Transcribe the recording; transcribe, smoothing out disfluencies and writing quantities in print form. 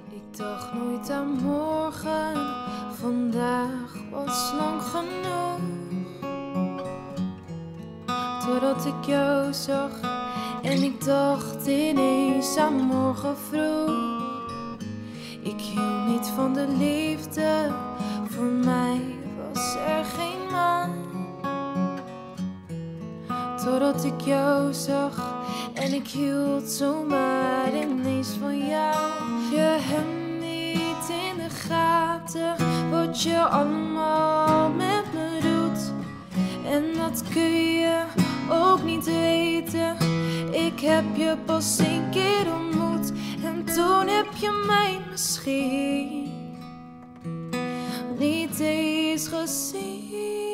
Ik dacht nooit aan morgen, vandaag was lang genoeg. Totdat ik jou zag en ik dacht ineens aan morgen vroeg. Ik hield niet van de liefde, voor mij was er geen man. Totdat ik jou zag en ik hield zomaar ineens van jou. Je hebt niet in de gaten wat je allemaal met me doet. En dat kun je ook niet weten. Ik heb je pas 1 keer ontmoet en toen heb je mij misschien niet eens gezien.